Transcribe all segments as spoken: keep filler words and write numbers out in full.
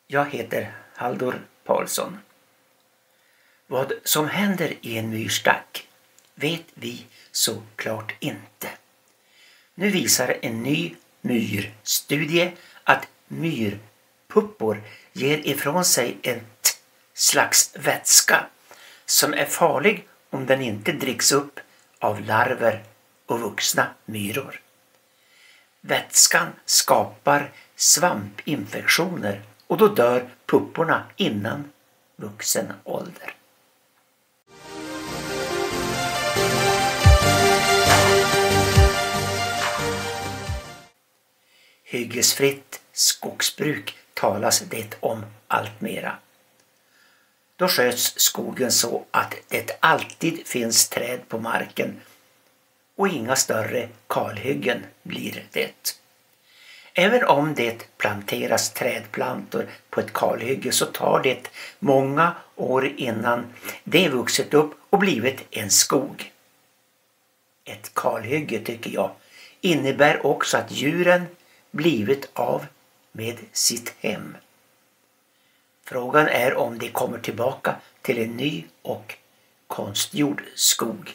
Jag heter Halldor Paulsson. Vad som händer i en myrstack vet vi såklart inte. Nu visar en ny myrstudie att myrpuppor ger ifrån sig ett slags vätska som är farlig om den inte dricks upp av larver och vuxna myror. Vätskan skapar svampinfektioner och då dör pupporna innan vuxen ålder. Hyggesfritt skogsbruk talas det om allt mera. Då sköts skogen så att det alltid finns träd på marken och inga större kalhyggen blir det. Även om det planteras trädplantor på ett kalhygge så tar det många år innan det vuxit upp och blivit en skog. Ett kalhygge, tycker jag, innebär också att djuren blivit av med sitt hem. Frågan är om de kommer tillbaka till en ny och konstgjord skog.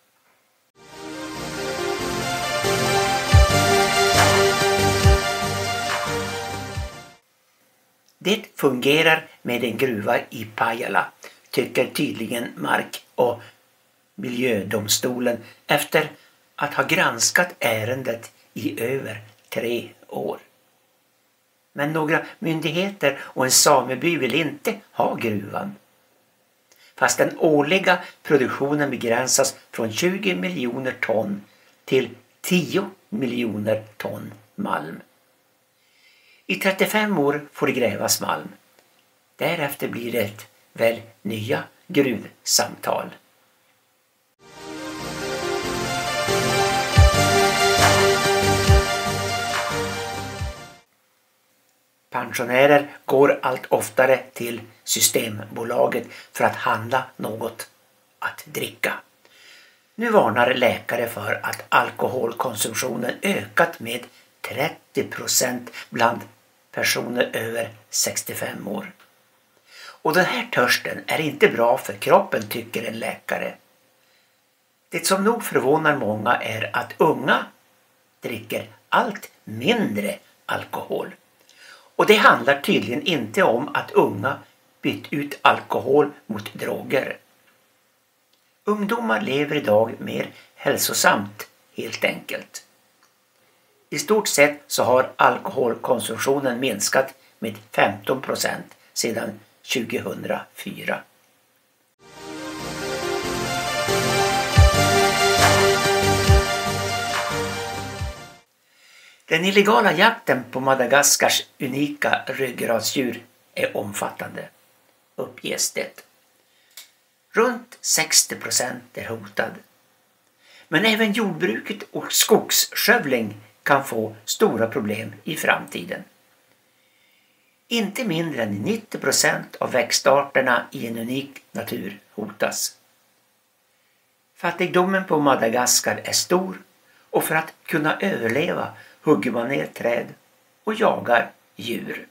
Det fungerar med en gruva i Pajala, tycker tydligen Mark- och miljödomstolen efter att ha granskat ärendet i över tre år. Men några myndigheter och en sameby vill inte ha gruvan. Fast den årliga produktionen begränsas från tjugo miljoner ton till tio miljoner ton malm. I trettiofem år får det grävas malm. Därefter blir det väl nya gruvsamtal. Pensionärer går allt oftare till Systembolaget för att handla något att dricka. Nu varnar läkare för att alkoholkonsumtionen ökat med trettio procent bland personer över sextiofem år. Och den här törsten är inte bra för kroppen, tycker en läkare. Det som nog förvånar många är att unga dricker allt mindre alkohol. Och det handlar tydligen inte om att unga bytt ut alkohol mot droger. Ungdomar lever idag mer hälsosamt, helt enkelt. I stort sett så har alkoholkonsumtionen minskat med femton procent sedan tjugohundrafyra. Den illegala jakten på Madagaskars unika ryggradsdjur är omfattande, uppges det. Runt sextio procent är hotad. Men även jordbruket och skogsskövling kan få stora problem i framtiden. Inte mindre än nittio procent av växtarterna i en unik natur hotas. Fattigdomen på Madagaskar är stor och för att kunna överleva hugger man ner träd och jagar djur.